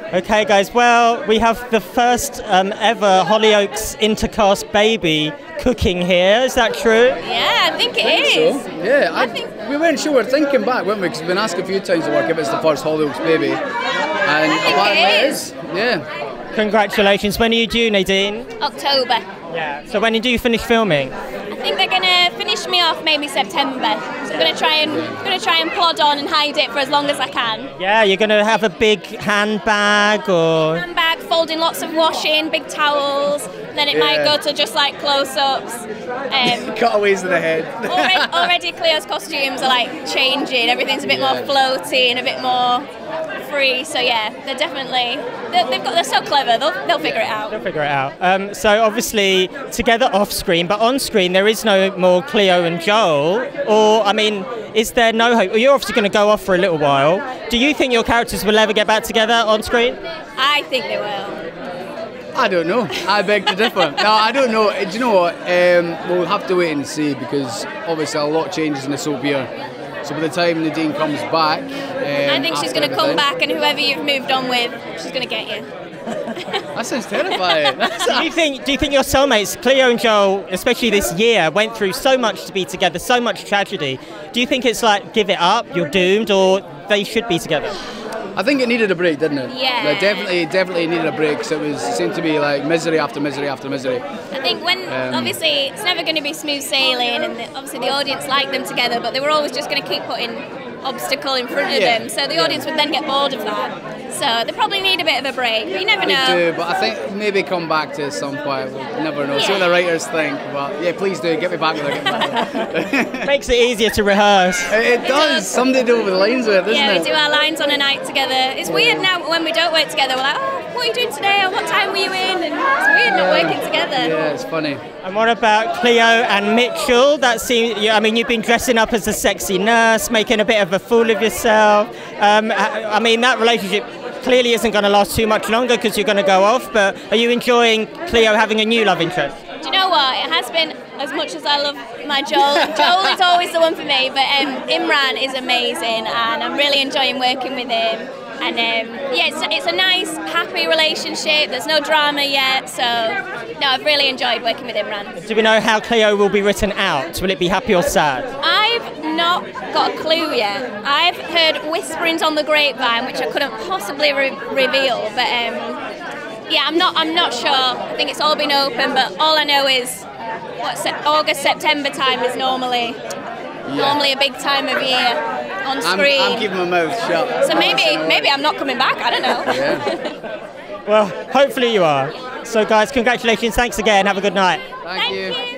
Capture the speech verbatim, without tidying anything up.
Okay, guys. Well, we have the first um, ever Hollyoaks Intercast baby cooking here. Is that true? Yeah, I think it I think is. So. Yeah, I, I think we weren't sure. We're thinking back, weren't we? Because we've been asked a few times to work if it's the first Hollyoaks baby, and I think apparently it it is. is. Yeah. Congratulations. When are you due, Nadine? October. Yeah. So when do you finish filming? I think they're gonna finish me off maybe September. So I'm gonna try and gonna try and plod on and hide it for as long as I can. Yeah, you're going to have a big handbag or... Handbag, folding lots of washing, big towels. Then it might Yeah. go to just like close-ups. Um, Cutaways of the head. already, already Cleo's costumes are like changing. Everything's a bit more Yeah. floaty and a bit more free. So yeah, they're definitely they're, they've got they're so clever. They'll they'll figure it out. They'll figure it out. Um, so obviously together off screen, but on screen there is no more Cleo and Joel. Or I mean, is there no hope? You're obviously going to go off for a little while. Do you think your characters will ever get back together on screen? I think they will. I don't know. I beg to differ. No, I don't know. Do you know what? Um, we'll have to wait and see because obviously a lot changes in the soap here. So by the time Nadine comes back, um, I think she's after going to come everything- back, and whoever you've moved on with, she's going to get you. That sounds terrifying. Do you think? Do you think your soulmates, Cleo and Joel, especially this year, went through so much to be together, so much tragedy? Do you think it's like give it up, you're doomed, or they should be together? I think it needed a break, didn't it? Yeah. Like, definitely, definitely needed a break. So it was it seemed to be like misery after misery after misery. I think when Um, obviously it's never going to be smooth sailing, and the, obviously the audience liked them together, but they were always just going to keep putting obstacle in front of Yeah. them, so the Yeah. audience would then get bored of that. So they probably need a bit of a break, but you never They know. do, but I think maybe come back to some point. We'll never know. See what Yeah. the writers think. But yeah, please do get me back with it. Get me back with it. Makes it easier to rehearse. It, it does. does. Somebody do it with lines with it, doesn't Yeah, it? we do our lines on a night together. It's weird now when we don't work together. We're like, oh, what are you doing today? Or what time were you in? And it's weird not working together. Yeah, it's funny. And what about Cleo and Mitchell? That seems. I mean, you've been dressing up as a sexy nurse, making a bit of a fool of yourself. Um, I I mean, that relationship clearly isn't going to last too much longer because you're going to go off. But are you enjoying Cleo having a new love interest? Do you know what? It has been, as much as I love my Joel, Joel is always the one for me, but um, Imran is amazing and I'm really enjoying working with him. And um, yeah, it's, it's a nice, happy relationship. There's no drama yet, so no, I've really enjoyed working with Imran. Do we know how Cleo will be written out? Will it be happy or sad? I've not got a clue yet. I've heard whisperings on the grapevine, which I couldn't possibly re- reveal, but um, yeah, I'm not. I'm not sure. I think it's all been open, but all I know is what se- August, September time is normally normally a big time of year on I'm, screen. I'm keeping my mouth shut. so maybe maybe I'm not coming back. I don't know. Yeah. Well, hopefully you are. So, guys, congratulations. Thanks again. Have a good night. Thank, Thank you. you.